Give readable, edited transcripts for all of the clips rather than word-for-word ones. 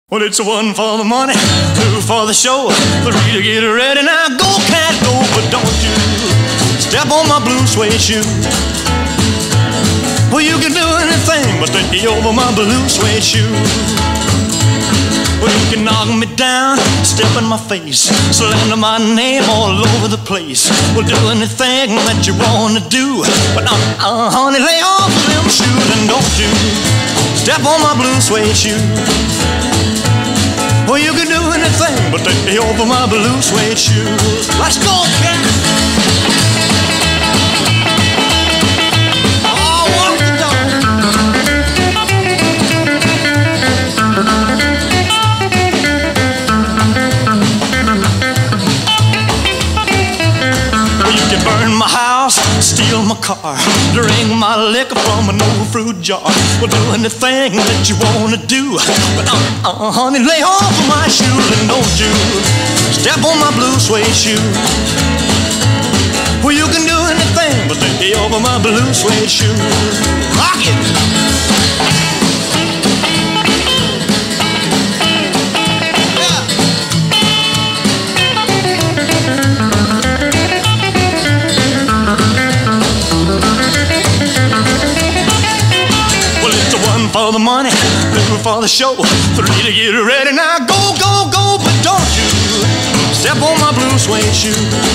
Well, it's one for the money, two for the show, three to get ready. Now go, cat, go, but don't you step on my blue suede shoe. Well, you can do anything but take me over my blue suede shoe. Well, you can knock me down, step in my face, slander my name all over the place. Well, do anything that you wanna do, but honey, lay off them shoes and don't you step on my blue suede shoe. Well, you can do anything but take me over my blue suede shoes. Let's go, cat! Oh, walk the dog. Well, you can burn my house, steal my car, drink my liquor from an old fruit jar. Well, do anything that you wanna do, but honey, lay off of my shoes and don't you step on my blue suede shoe. Well, you can do anything but take me over my blue suede shoe. Rock it! For the money, two for the show, three to get ready. Now go, go, go, but don't you step on my blue suede shoe.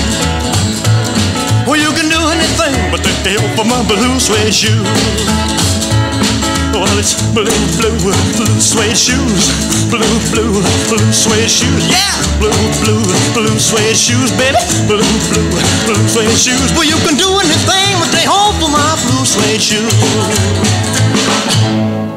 Well, you can do anything but take me over my blue suede shoe. Well, it's blue, blue, blue suede shoes, blue, blue, blue suede shoes, yeah, blue, blue, blue suede shoes, baby, blue, blue, blue suede shoes. Well, you can do anything but take hold for my blue suede shoes.